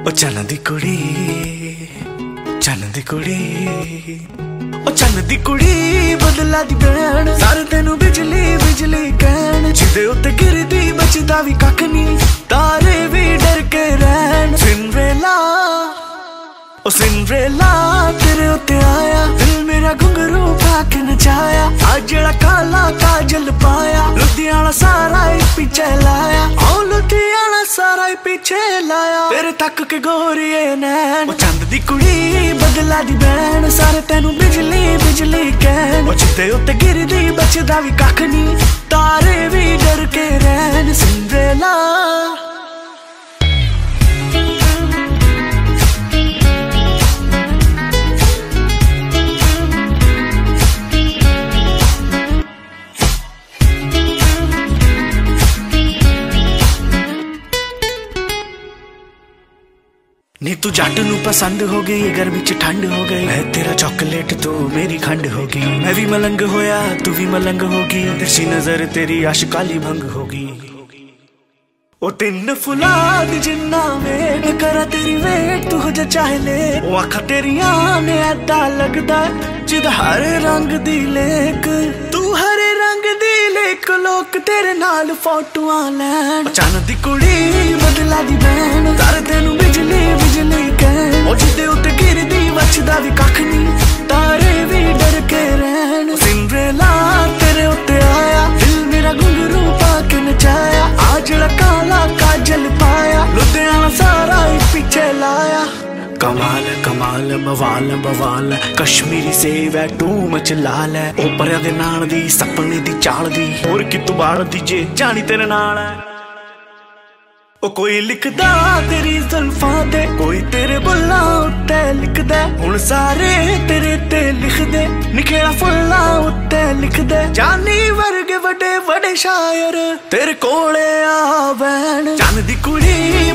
ओ चन्न दी कुड़ी, चन्न दी कुड़ी, ओ चन्न दी कुड़ी बदला दी भैन। सारे तेनू बिजली बिजली कहन, जिदे उत्ते गिरदी बचदा भी कख नी, तारे भी डर के रहन। सिंड्रेला ओ सिंड्रेला तेरे उत्ते आया, दिल मेरा घुंघरू पा के नचाया। आज जेड़ा काला काजल पाया, लुधियाना सारा ही पीछे लाया। ओ लुधियाना सारा ही पीछे लाया, तेरे तक के गोरिए नैन। ओ चंद दी कुड़ी बदला दी भैन, सारे तेनू बिजली बिजली कहन। ओ जिद्दे उत्ते गिरदी बचदा भी कख नी, तारे भी डर के रहन। सिंड्रेला नी तू जट नू पसंद हो गई, गर्मी च ठंड हो गई। मैं तेरा चॉकलेट तू मेरी खंड होगी। मैं भी मलंग होया तू भी मलंग होगी, तिरछी नजर तेरी आशिकाली भंग होगी। ओ तिन फुला दी जिन्ना वेट करा तेरी वेट, तू हो जा चाहे ले। ओ आखा तेरिया ने ऐदा लगदा जिद हरे रंग दी लेक, तू हरे रंग दी लेक। लोक तेरे नाल फोटोआं लैन। चन्न दी कुड़ी बदला दी भैन, तारे तेनू बिजली बिजली कहन। ओ जिद्दे उत्ते गिरदी बचदा भी कख नी, तारे भी डर के रहन। सिंड्रेला तेरे उत्ते आया, दिल मेरा घुंघरू पा के नचाया। आ जेड़ा काला काजल पाया, लुधियाना सारा ही पीछे लाया। कमाल कमाल बवाल बवाल, कश्मीरी सेव है टू मच लाल है। ओपरिया दे नाल दी सपने दी चाल दी, होर कितू बाल दी जे जानी तेरे नाल है। ओ कोई लिखदा तेरी जुल्फां ते, कोई तेरे बुल्लां उत्ते लिखदा। हुण सारे तेरे ते लिखदे, निखेड़ा फुल्लां उत्ते लिखदे। जानी वर्गे वड्डे वड्डे शायर तेरे कोले आवैन। चन्न दी कुड़ी